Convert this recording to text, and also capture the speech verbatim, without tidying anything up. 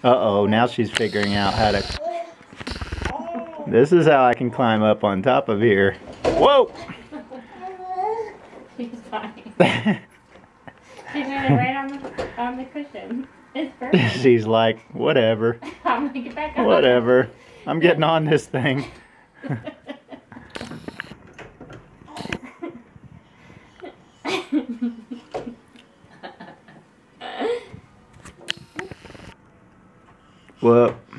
Uh-oh, now she's figuring out how to... This is how I can climb up on top of here. Whoa! She's fine. She's got it right on the, on the cushion. It's perfect. She's like, whatever. I'm gonna get back on. Whatever. I'm getting on this thing. Whoa.